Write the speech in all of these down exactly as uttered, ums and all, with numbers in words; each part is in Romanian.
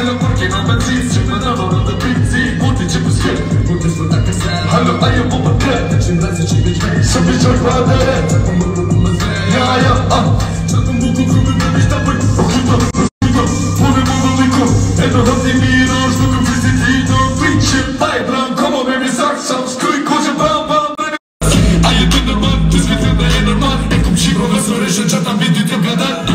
Halo porque não bati, se mandava no do pizzi, ponte tipo skate, ponte escuta que sério. Halo aí eu vou bater, te braço te vejo. Só bicho de padre, tá com buco com mas é. Ya ya ah, tá com buco com mas está por oculto, oculto. Pone mundo lico, é do rote miros, do que visitito, pinche pai branco, como baby sax, sounds good, coisa bam bam. Aí tu normal, tu esquece da é normal, é como chico na sua região já tá vindo de cada.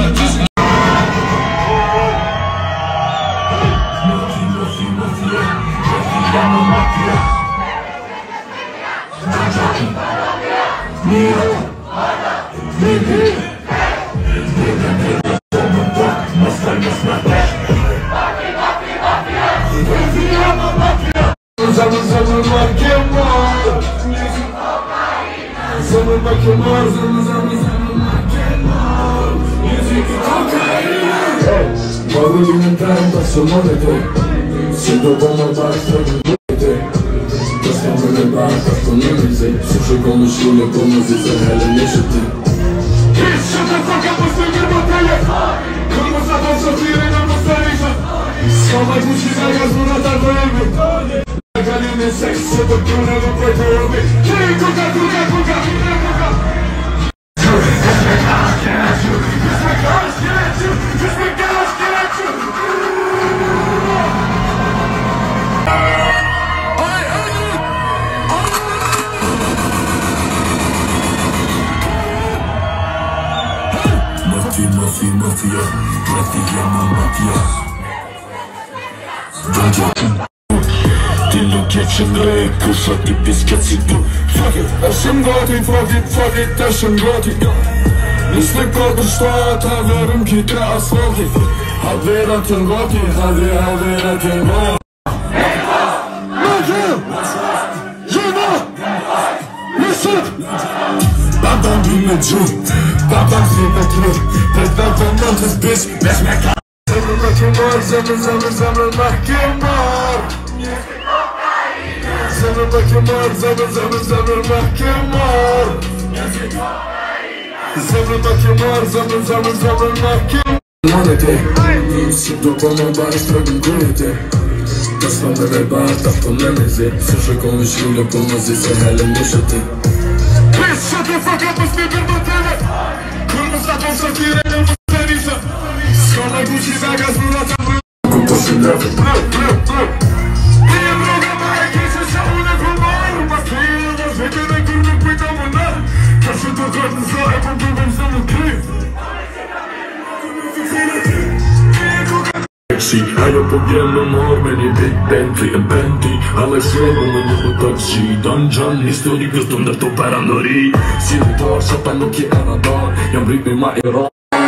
Voglio diventare un passo come te, sento come basta con te. Stiamo nel bar, con me sei, succe come scioglie, come se sei hella nescete. Bitch, shut the fuck up, we're still in battaglia. Come sta a soffrire nel nostro risa. Scova e cucina che suonata a breve. Regali nel sesso, perché non puoi tornare. Che coca, coca, coca, coca. Mafia, mafia, mafia, mafia, mafia. Giorgio, dillo che c'è greco, so ti piscazzi tu. Fuck it, esem gati, fuck it, fuck it, esem gati. Nislik kodr stat, haverim kite asfalti. Havera tengati, havera, havera tengati. Mafia, Jena, Mesut. Babam bilmeci, babam zimmetli. Pedden fondantız biz, besmekler. Zamır bakım var, zamır zamır zamır mahkem var. Zamır bakım var, zamır zamır zamır mahkem var. Zamır bakım var, zamır zamır zamır mahkem. Monete, sento come un bar struggle gurte. Tasmanda nel bar, tappo nemesi. Succe come scioglie, come se sei hella nescete. Bitch, shut the fuck up, still in battaglia. Come sta a soffrire nel nostro risa. Scova e cucina che suonata a breve. Con posso andare, blu, blu, blu. Io droga mai che se sa una comare. Ma se io non so che ne curvo qui da monare. Cazzo tu corno so e con tu non sono qui. A io powiemy mormeni, Big Bentley e Bentley. Ale solo me nie taksi. Dungeon, historii gwiazdą to paranorii. Siły to, sapano chi era don. Jam ritmi ma ero.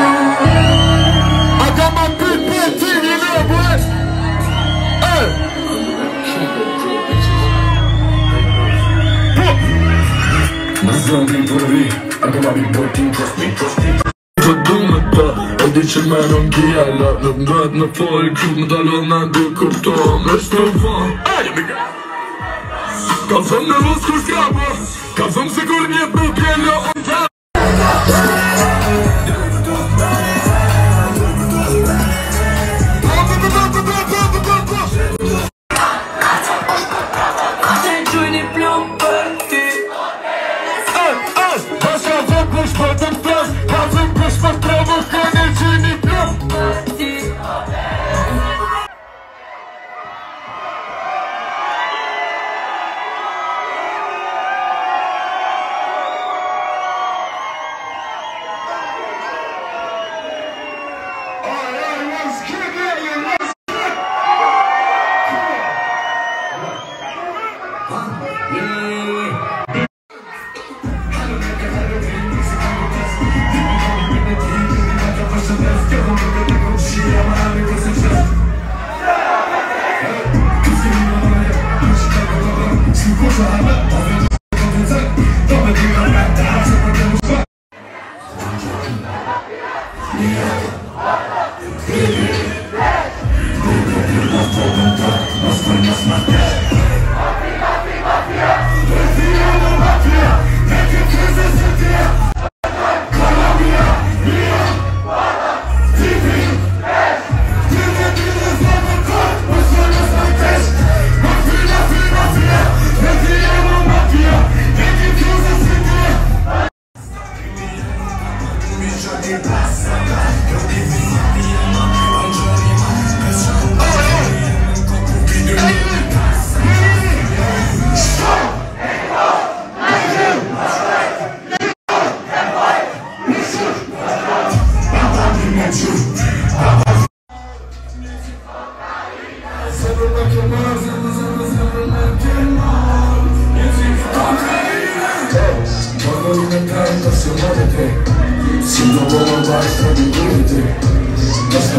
I got my Big Bentley, you know what? Hey! Ma zombie puri, I got my big boy team, trust me, trust me. Och det känner de gela. De dödna folk, medaljerna du kortar. Nästan fan, ej amiga. Kazan ne rusko skaba. Kazan sigur nie popiela on ta. Colombia,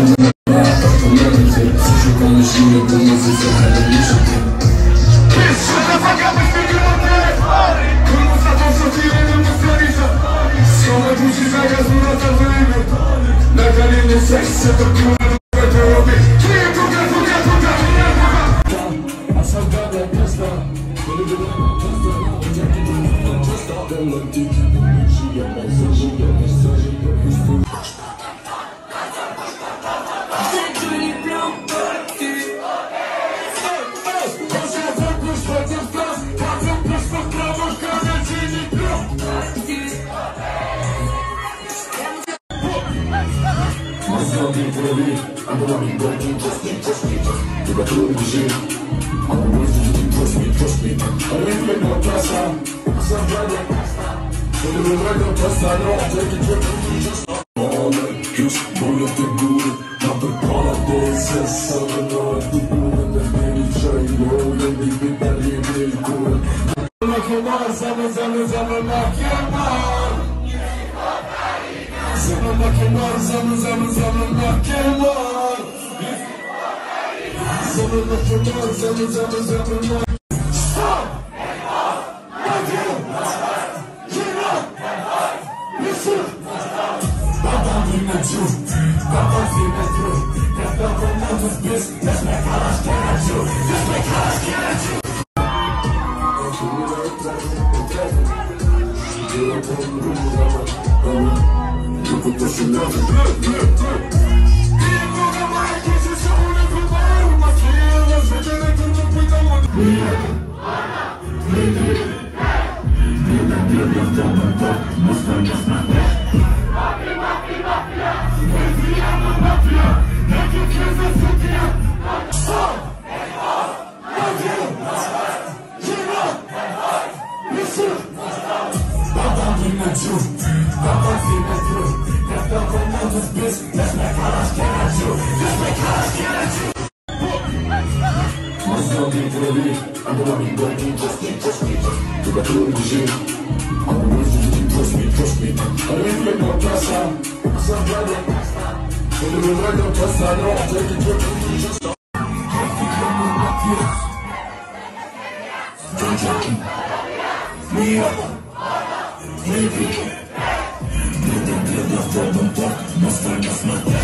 Me,